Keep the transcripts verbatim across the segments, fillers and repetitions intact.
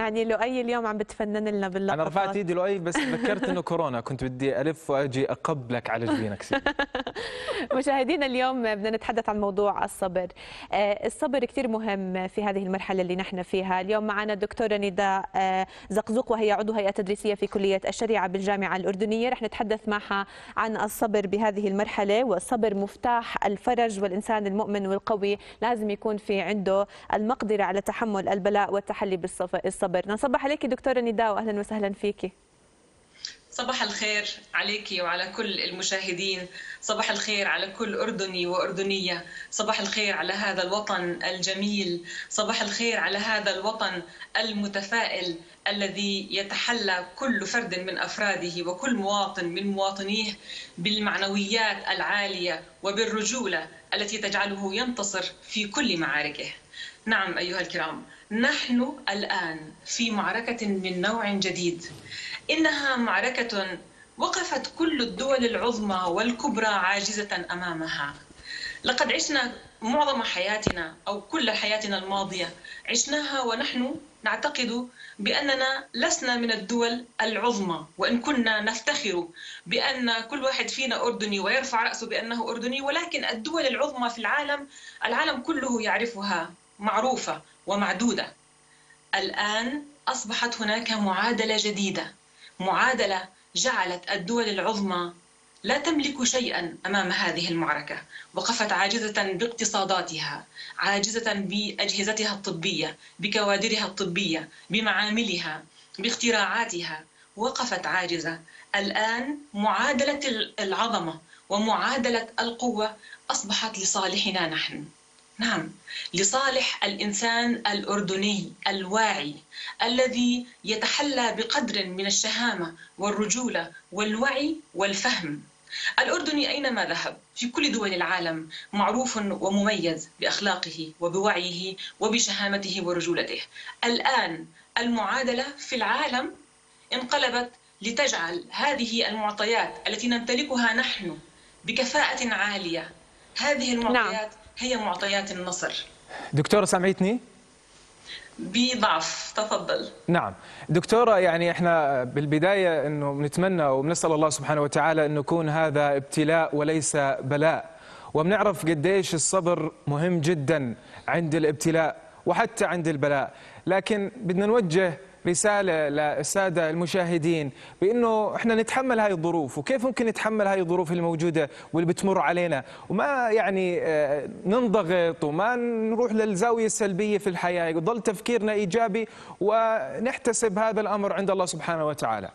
يعني لؤي اليوم عم بتفنن لنا باللقطات. انا رفعت ايدي لؤي بس تذكرت انه كورونا، كنت بدي الف واجي اقبلك على جبينك سيدي. مشاهدينا اليوم بدنا نتحدث عن موضوع الصبر. الصبر كثير مهم في هذه المرحله اللي نحن فيها. اليوم معنا الدكتوره نداء زقزوق، وهي عضو هيئه تدريسيه في كليه الشريعه بالجامعه الاردنيه. رح نتحدث معها عن الصبر بهذه المرحله، والصبر مفتاح الفرج، والانسان المؤمن والقوي لازم يكون في عنده المقدره على تحمل البلاء والتحلي بالصبر. نصبح عليك دكتوره نداء واهلا وسهلا فيكي. صباح الخير عليكي وعلى كل المشاهدين، صباح الخير على كل أردني وأردنية، صباح الخير على هذا الوطن الجميل، صباح الخير على هذا الوطن المتفائل الذي يتحلى كل فرد من أفراده وكل مواطن من مواطنيه بالمعنويات العالية وبالرجولة التي تجعله ينتصر في كل معاركه. نعم أيها الكرام، نحن الآن في معركة من نوع جديد، إنها معركة وقفت كل الدول العظمى والكبرى عاجزة أمامها. لقد عشنا معظم حياتنا أو كل حياتنا الماضية عشناها ونحن نعتقد بأننا لسنا من الدول العظمى، وإن كنا نفتخر بأن كل واحد فينا أردني ويرفع رأسه بأنه أردني، ولكن الدول العظمى في العالم العالم كله يعرفها، معروفة ومعدودة. الآن أصبحت هناك معادلة جديدة، معادلة جعلت الدول العظمى لا تملك شيئا أمام هذه المعركة، وقفت عاجزة باقتصاداتها، عاجزة بأجهزتها الطبية، بكوادرها الطبية، بمعاملها، باختراعاتها، وقفت عاجزة. الآن معادلة العظمة ومعادلة القوة أصبحت لصالحنا نحن. نعم، لصالح الإنسان الأردني الواعي الذي يتحلى بقدر من الشهامة والرجولة والوعي والفهم. الأردني أينما ذهب في كل دول العالم معروف ومميز بأخلاقه وبوعيه وبشهامته ورجولته. الآن المعادلة في العالم انقلبت لتجعل هذه المعطيات التي نمتلكها نحن بكفاءة عالية، هذه المعطيات نعم. هي معطيات النصر. دكتورة سمعتني؟ بضعف، تفضل. نعم دكتورة، يعني احنا بالبداية انه بنتمنى وبنسأل الله سبحانه وتعالى انه يكون هذا ابتلاء وليس بلاء، وبنعرف قديش الصبر مهم جدا عند الابتلاء وحتى عند البلاء، لكن بدنا نوجه رسالة للسادة المشاهدين بأنه إحنا نتحمل هاي الظروف، وكيف ممكن نتحمل هاي الظروف الموجودة واللي بتمر علينا، وما يعني ننضغط وما نروح للزاوية السلبية في الحياة، يضل تفكيرنا إيجابي ونحتسب هذا الأمر عند الله سبحانه وتعالى.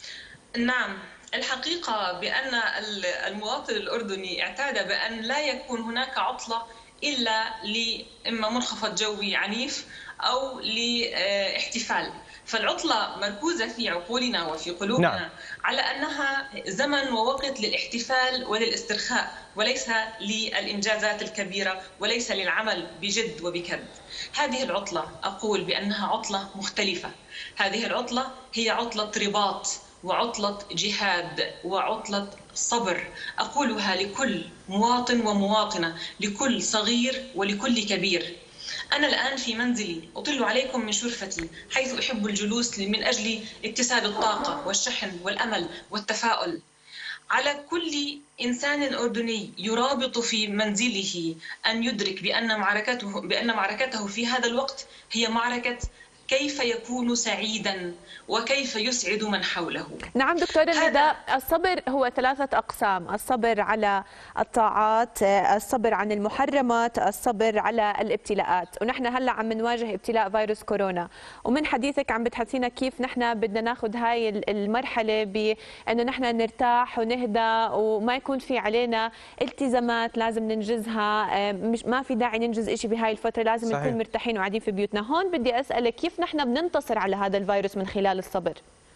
نعم، الحقيقة بأن المواطن الأردني اعتاد بأن لا يكون هناك عطلة إلا لإما منخفض جوي عنيف أو لاحتفال، فالعطلة مركوزة في عقولنا وفي قلوبنا نعم. على أنها زمن ووقت للاحتفال وللاسترخاء، وليس للإنجازات الكبيرة، وليس للعمل بجد وبكد. هذه العطلة أقول بأنها عطلة مختلفة، هذه العطلة هي عطلة رباط وعطلة جهاد وعطلة صبر، أقولها لكل مواطن ومواطنة، لكل صغير ولكل كبير. أنا الآن في منزلي أطل عليكم من شرفتي، حيث أحب الجلوس من أجل اكتساب الطاقة والشحن والأمل والتفاؤل. على كل إنسان أردني يرابط في منزله أن يدرك بأن معركته بأن معركته في هذا الوقت هي معركة كيف يكون سعيدا وكيف يسعد من حوله. نعم دكتورة نداء، الصبر هو ثلاثة أقسام: الصبر على الطاعات، الصبر عن المحرمات، الصبر على الابتلاءات. ونحن هلا عم نواجه ابتلاء فيروس كورونا، ومن حديثك عم بتحدثينا كيف نحن بدنا ناخذ هاي المرحلة بأنه نحن نرتاح ونهدى وما يكون في علينا التزامات لازم ننجزها، مش ما في داعي ننجز شيء بهاي الفترة، لازم صحيح. نكون مرتاحين وقاعدين في بيوتنا. هون بدي أسألك كيف نحن بننتصر على هذا الفيروس من خلال الصبر؟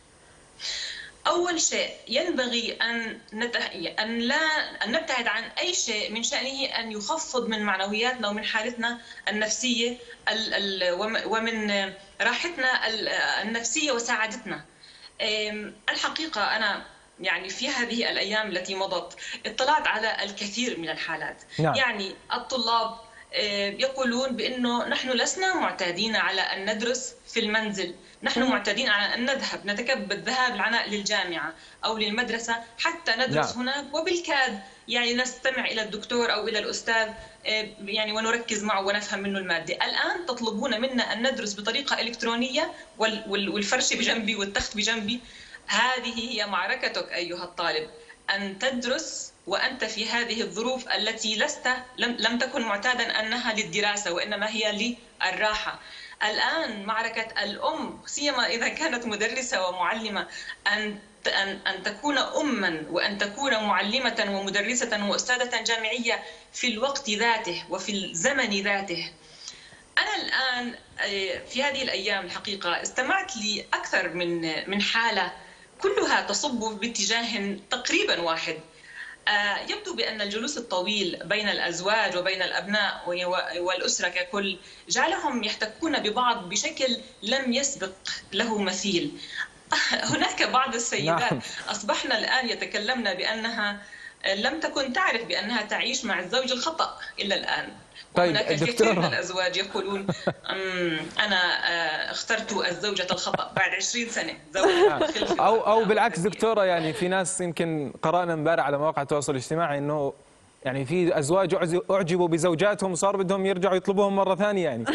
أول شيء ينبغي أن نت... أن لا أن نبتعد عن أي شيء من شأنه أن يخفض من معنوياتنا ومن حالتنا النفسية ال... ال... ومن راحتنا النفسية وسعادتنا. الحقيقة أنا يعني في هذه الأيام التي مضت اطلعت على الكثير من الحالات، نعم. يعني الطلاب يقولون بأنه نحن لسنا معتادين على أن ندرس في المنزل، نحن معتادين على أن نذهب نتكبد الذهاب العناء للجامعة أو للمدرسة حتى ندرس نعم. هناك وبالكاد يعني نستمع إلى الدكتور أو إلى الأستاذ يعني ونركز معه ونفهم منه المادة. الآن تطلبون منا أن ندرس بطريقة إلكترونية والفرش بجنبي والتخت بجنبي. هذه هي معركتك أيها الطالب، أن تدرس وأنت في هذه الظروف التي لست لم, لم تكن معتادا أنها للدراسة وإنما هي للراحة. الآن معركة الأم سيما إذا كانت مدرسة ومعلمة أن أن أن تكون أما وأن تكون معلمة ومدرسة وأستاذة جامعية في الوقت ذاته وفي الزمن ذاته. أنا الآن في هذه الأيام الحقيقة استمعت لأكثر من من حالة كلها تصب باتجاه تقريبا واحد. يبدو بأن الجلوس الطويل بين الأزواج وبين الأبناء والأسرة ككل جعلهم يحتكون ببعض بشكل لم يسبق له مثيل. هناك بعض السيدات نعم. أصبحن الآن يتكلمن بأنها لم تكن تعرف بأنها تعيش مع الزوج الخطأ إلا الآن. طيب هناك الكثير من الأزواج يقولون أنا اخترت الزوجة الخطأ بعد عشرين سنة أو أو بالعكس دكتورة، يعني في ناس يمكن قرأنا امبارح على مواقع التواصل الاجتماعي إنه يعني في أزواج أعجبوا بزوجاتهم وصار بدهم يرجعوا يطلبوهم مرة ثانية يعني.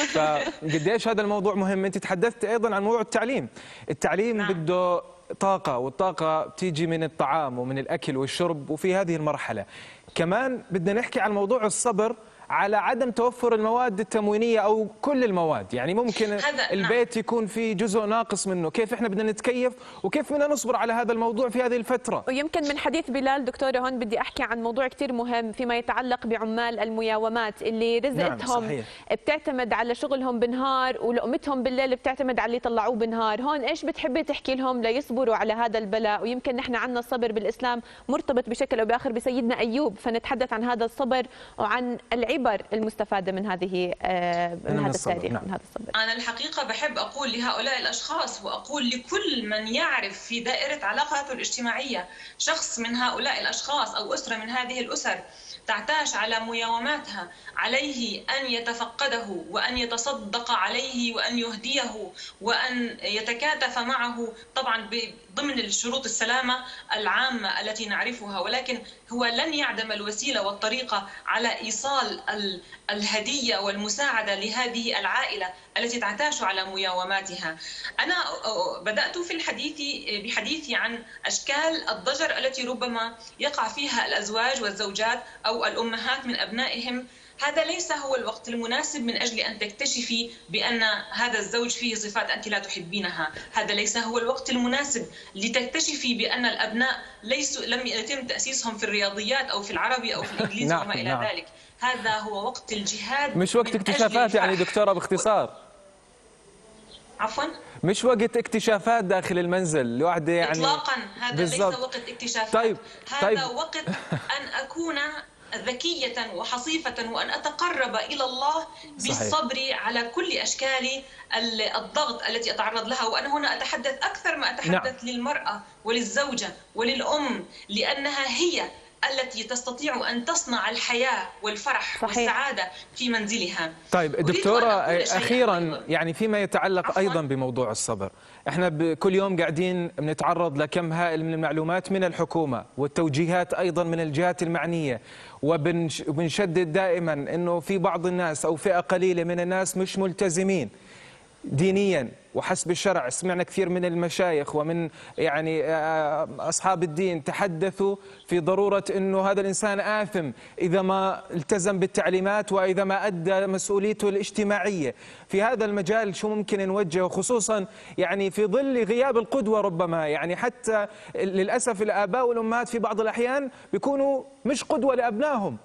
فقديش هذا الموضوع مهم. أنت تحدثت أيضا عن موضوع التعليم. التعليم نعم. بده طاقة، والطاقة بتيجي من الطعام ومن الأكل والشرب، وفي هذه المرحلة كمان بدنا نحكي عن موضوع الصبر على عدم توفر المواد التموينية أو كل المواد. يعني ممكن البيت يكون في جزء ناقص منه، كيف إحنا بدنا نتكيف وكيف بدنا نصبر على هذا الموضوع في هذه الفترة. ويمكن من حديث بلال دكتورة هون بدي أحكي عن موضوع كتير مهم فيما يتعلق بعمال المياومات اللي رزقتهم نعم بتعتمد على شغلهم بالنهار ولقمتهم بالليل بتعتمد على اللي طلعوه بالنهار. هون إيش بتحبي تحكي لهم ليصبروا على هذا البلاء؟ ويمكن نحن عندنا الصبر بالإسلام مرتبط بشكل أو بآخر بسيدنا أيوب، فنتحدث عن هذا الصبر وعن العبر المستفادة من هذه من هذا التاريخ نعم. من هذا الصبر. أنا الحقيقة بحب أقول لهؤلاء الأشخاص وأقول لكل من يعرف في دائرة علاقاته الاجتماعية شخص من هؤلاء الأشخاص أو أسرة من هذه الأسر تعتاش على مياوماتها، عليه أن يتفقده وأن يتصدق عليه وأن يهديه وأن يتكاتف معه، طبعا ضمن شروط السلامة العامة التي نعرفها، ولكن هو لن يعدم الوسيلة والطريقة على إيصال الهدية والمساعدة لهذه العائلة التي تعتاش على مياوماتها. أنا بدأت في الحديث بحديثي عن أشكال الضجر التي ربما يقع فيها الأزواج والزوجات أو الأمهات من أبنائهم. هذا ليس هو الوقت المناسب من أجل أن تكتشفي بأن هذا الزوج فيه صفات أنت لا تحبينها. هذا ليس هو الوقت المناسب لتكتشفي بأن الأبناء ليسوا لم يتم تأسيسهم في الرياضيات أو في العربي أو في الإنجليزي نعم وما إلى نعم. ذلك. هذا هو وقت الجهاد، مش وقت اكتشافات يعني دكتورة باختصار. عفوا؟ مش وقت اكتشافات داخل المنزل الواحدة يعني إطلاقا. هذا بالزبط. ليس وقت اكتشافات. طيب. هذا طيب. وقت أن أكون ذكية وحصيفة وأن أتقرب إلى الله بالصبر صحيح. على كل أشكال الضغط التي أتعرض لها. وأنا هنا أتحدث أكثر ما أتحدث نعم. للمرأة وللزوجة وللأم، لأنها هي التي تستطيع أن تصنع الحياة والفرح صحيح. والسعادة في منزلها. طيب دكتورة أخيرا يعني فيما يتعلق عفواً. أيضا بموضوع الصبر، احنا كل يوم قاعدين بنتعرض لكم هائل من المعلومات من الحكومة والتوجيهات أيضا من الجهات المعنية، وبنشدد دائما أنه في بعض الناس أو فئة قليلة من الناس مش ملتزمين دينيا وحسب الشرع. سمعنا كثير من المشايخ ومن يعني أصحاب الدين تحدثوا في ضرورة أنه هذا الإنسان آثم إذا ما التزم بالتعليمات وإذا ما أدى مسؤوليته الاجتماعية. في هذا المجال شو ممكن نوجه، خصوصا يعني في ظل غياب القدوة ربما، يعني حتى للأسف الآباء والأمهات في بعض الأحيان بيكونوا مش قدوة لأبنائهم.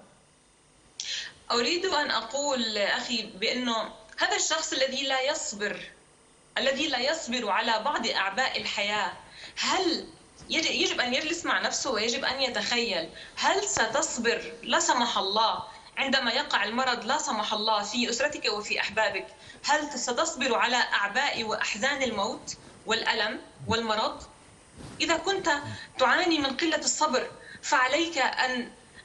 أريد أن أقول أخي بأنه هذا الشخص الذي لا يصبر الذي لا يصبر على بعض أعباء الحياة، هل يجب أن يجلس مع نفسه ويجب أن يتخيل هل ستصبر لا سمح الله عندما يقع المرض لا سمح الله في أسرتك وفي أحبابك؟ هل ستصبر على أعباء وأحزان الموت والألم والمرض؟ إذا كنت تعاني من قلة الصبر فعليك أن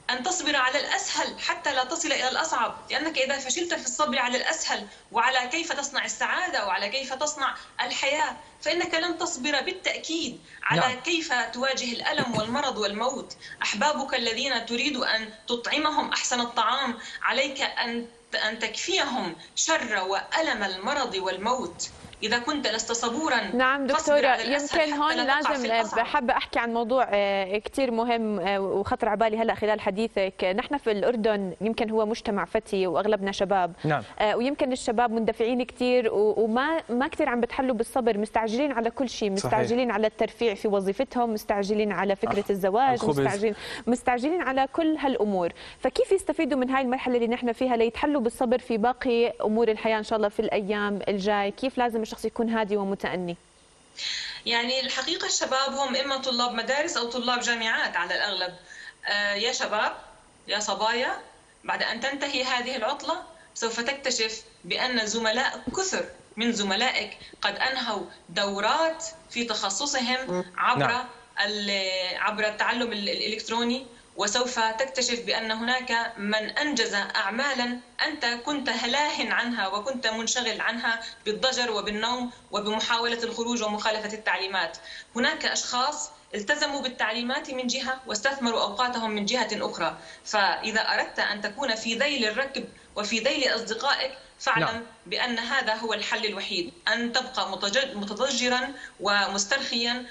أن تصبر على الأسهل حتى لا تصل إلى الأصعب، لأنك إذا فشلت في الصبر على الأسهل وعلى كيف تصنع السعادة وعلى كيف تصنع الحياة، فإنك لن تصبر بالتأكيد على نعم. كيف تواجه الألم والمرض والموت. أحبابك الذين تريد أن تطعمهم أحسن الطعام، عليك أن أن تكفيهم شر وألم المرض والموت. إذا كنت لست صبورا. نعم دكتورة، يمكن هون لازم حابة أحكي عن موضوع كثير مهم وخطر على بالي هلا خلال حديثك. نحن في الأردن يمكن هو مجتمع فتي وأغلبنا شباب. نعم. ويمكن الشباب مندفعين كثير وما ما كثير عم بتحلوا بالصبر، مستعجلين على كل شيء، مستعجلين صحيح. على الترفيع في وظيفتهم، مستعجلين على فكرة الزواج، مستعجلين مستعجلين على كل هالأمور. فكيف يستفيدوا من هاي المرحلة اللي نحن فيها ليتحلوا بالصبر في باقي أمور الحياة إن شاء الله في الأيام الجاي؟ كيف لازم الشخص يكون هادي ومتأني؟ يعني الحقيقة الشباب هم إما طلاب مدارس أو طلاب جامعات على الأغلب. آه يا شباب يا صبايا، بعد أن تنتهي هذه العطلة سوف تكتشف بأن زملاء كثر من زملائك قد أنهوا دورات في تخصصهم عبر نعم. عبر التعلم الإلكتروني، وسوف تكتشف بأن هناك من أنجز أعمالا أنت كنت لاهٍ عنها وكنت منشغل عنها بالضجر وبالنوم وبمحاولة الخروج ومخالفة التعليمات. هناك أشخاص التزموا بالتعليمات من جهة واستثمروا أوقاتهم من جهة أخرى. فإذا أردت أن تكون في ذيل الركب وفي ذيل أصدقائك فاعلم نعم. بأن هذا هو الحل الوحيد، أن تبقى متضجرا ومسترخيا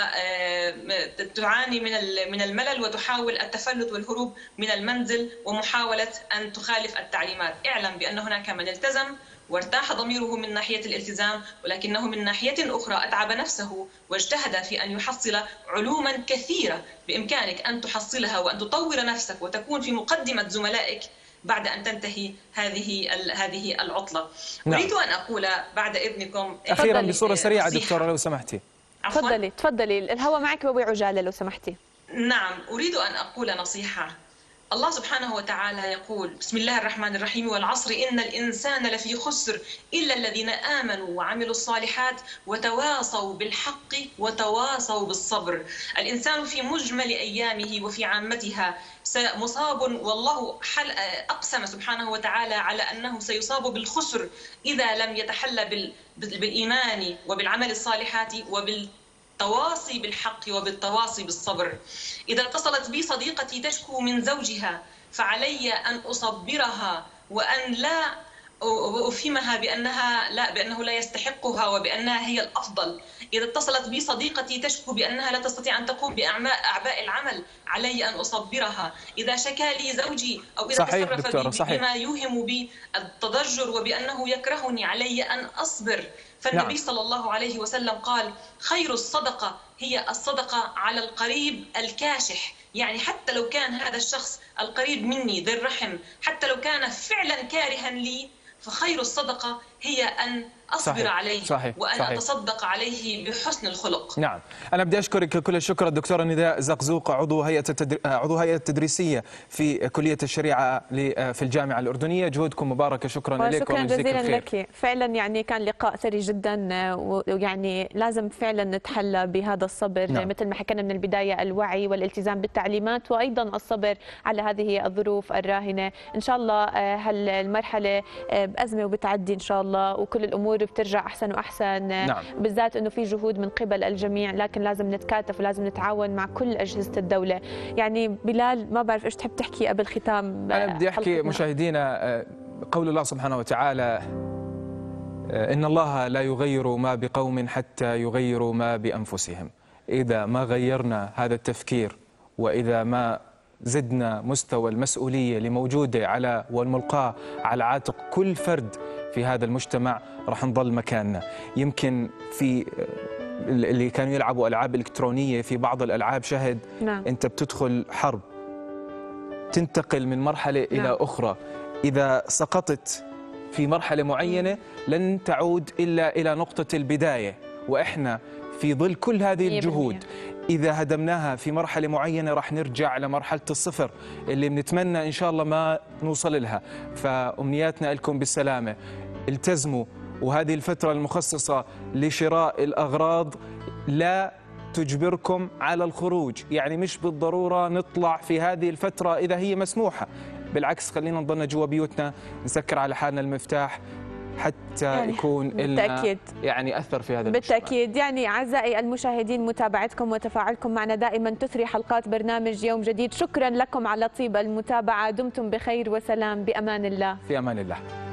وتعاني من من الملل وتحاول التفلت والهروب من المنزل ومحاولة أن تخالف التعليمات. اعلم بأن هناك من التزم وارتاح ضميره من ناحية الالتزام، ولكنه من ناحية أخرى أتعب نفسه واجتهد في أن يحصل علوما كثيرة بإمكانك أن تحصلها وأن تطور نفسك وتكون في مقدمة زملائك بعد أن تنتهي هذه هذه العطلة. نعم. أريد أن أقول بعد إذنكم أخيرا بصورة سريعة دكتورة لو سمحتي. تفضلي تفضلي، الهوى معك بوي عجالة لو سمحتي. نعم، أريد أن أقول نصيحة. الله سبحانه وتعالى يقول: بسم الله الرحمن الرحيم: والعصر إن الإنسان لفي خسر إلا الذين آمنوا وعملوا الصالحات وتواصوا بالحق وتواصوا بالصبر. الإنسان في مجمل أيامه وفي عامتها مصاب، والله حل أقسم سبحانه وتعالى على أنه سيصاب بالخسر إذا لم يتحلى بالإيمان وبالعمل الصالحات وبال التواصي بالحق وبالتواصي بالصبر. إذا اتصلت بي صديقتي تشكو من زوجها فعلي أن أصبرها وأن لا أفهمها بأنها لا بأنه لا يستحقها وبأنها هي الأفضل. إذا اتصلت بي صديقتي تشكو بأنها لا تستطيع أن تقوم بأعباء العمل علي أن أصبرها. إذا شكى لي زوجي أو إذا تصرف بي بما يوهم بي التضجر وبأنه يكرهني علي أن أصبر. فالنبي نعم. صلى الله عليه وسلم قال: خير الصدقة هي الصدقة على القريب الكاشح. يعني حتى لو كان هذا الشخص القريب مني ذي الرحم، حتى لو كان فعلا كارها لي، فخير الصدقة هي أن أصبر صحيح. عليه صحيح. وأن صحيح. أتصدق عليه بحسن الخلق. نعم، أنا بدي أشكرك كل الشكر الدكتورة نداء زقزوق، عضو هيئة التدر... عضو هيئة التدريسية في كلية الشريعة في الجامعة الأردنية. جهودكم مباركة، شكرا لك شكرا جزيلا لك. فعلا يعني كان لقاء ثري جدا، ويعني لازم فعلا نتحلى بهذا الصبر. نعم. مثل ما حكينا من البداية، الوعي والالتزام بالتعليمات وأيضا الصبر على هذه الظروف الراهنة. إن شاء الله هالمرحلة بأزمة وبتعدي إن شاء الله، وكل الأمور بترجع أحسن وأحسن. نعم. بالذات أنه في جهود من قبل الجميع، لكن لازم نتكاتف ولازم نتعاون مع كل أجهزة الدولة. يعني بلال، ما بعرف إيش تحب تحكي قبل ختام؟ أنا بدي أحكي مشاهدينا قول الله سبحانه وتعالى: إن الله لا يغير ما بقوم حتى يغيروا ما بأنفسهم. إذا ما غيرنا هذا التفكير، وإذا ما زدنا مستوى المسؤولية اللي موجودة على والملقاة على عاتق كل فرد في هذا المجتمع، راح نضل مكاننا. يمكن في اللي كانوا يلعبوا ألعاب إلكترونية، في بعض الألعاب شهد نعم. أنت بتدخل حرب، تنتقل من مرحلة نعم. إلى أخرى. إذا سقطت في مرحلة معينة لن تعود إلا إلى نقطة البداية، وإحنا في ظل كل هذه الجهود إذا هدمناها في مرحلة معينة راح نرجع لمرحلة الصفر اللي بنتمنى إن شاء الله ما نوصل لها. فأمنياتنا لكم بالسلامة، التزموا. وهذه الفترة المخصصة لشراء الأغراض لا تجبركم على الخروج، يعني مش بالضرورة نطلع في هذه الفترة إذا هي مسموحة، بالعكس خلينا نضلنا جوا بيوتنا، نسكر على حالنا المفتاح حتى يعني يكون لنا يعني أثر في هذا المجتمع. بالتأكيد. يعني أعزائي المشاهدين متابعتكم وتفاعلكم معنا دائما تثري حلقات برنامج يوم جديد. شكرا لكم على طيب المتابعة، دمتم بخير وسلام، بأمان الله. في أمان الله.